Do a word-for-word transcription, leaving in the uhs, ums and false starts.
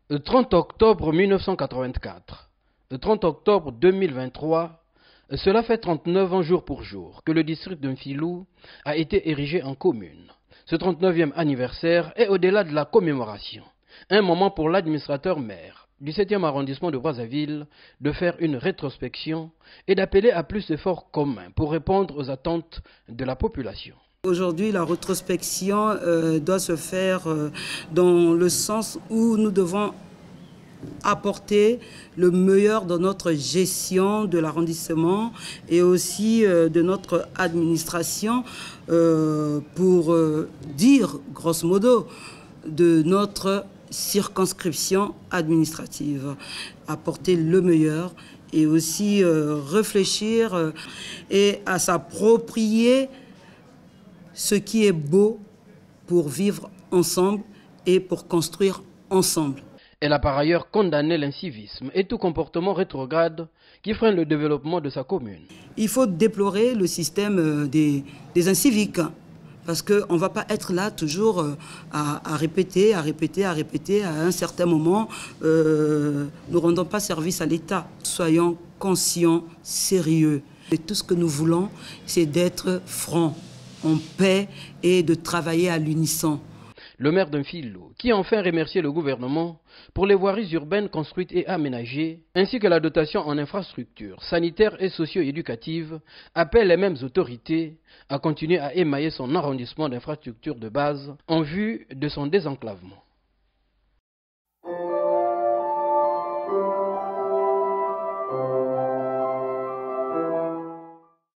Le trente octobre mille neuf cent quatre-vingt-quatre, le trente octobre deux mille vingt-trois, cela fait trente-neuf ans jour pour jour que le district de Mfilou a été érigé en commune. Ce trente-neuvième anniversaire est au-delà de la commémoration, un moment pour l'administrateur maire du septième arrondissement de Brazzaville de faire une rétrospection et d'appeler à plus d'efforts communs pour répondre aux attentes de la population. Aujourd'hui, la rétrospection euh, doit se faire euh, dans le sens où nous devons apporter le meilleur de notre gestion de l'arrondissement et aussi euh, de notre administration euh, pour euh, dire, grosso modo, de notre circonscription administrative. Apporter le meilleur et aussi euh, réfléchir euh, et à s'approprier ce qui est beau pour vivre ensemble et pour construire ensemble. Elle a par ailleurs condamné l'incivisme et tout comportement rétrograde qui freine le développement de sa commune. Il faut déplorer le système des, des inciviques parce qu'on ne va pas être là toujours à, à répéter, à répéter, à répéter. À un certain moment, euh, nous ne rendons pas service à l'État. Soyons conscients, sérieux. Et tout ce que nous voulons, c'est d'être francs, en paix et de travailler à l'unisson. Le maire d'Mfilou, qui a enfin remercié le gouvernement pour les voiries urbaines construites et aménagées, ainsi que la dotation en infrastructures sanitaires et socio-éducatives, appelle les mêmes autorités à continuer à émailler son arrondissement d'infrastructures de base en vue de son désenclavement.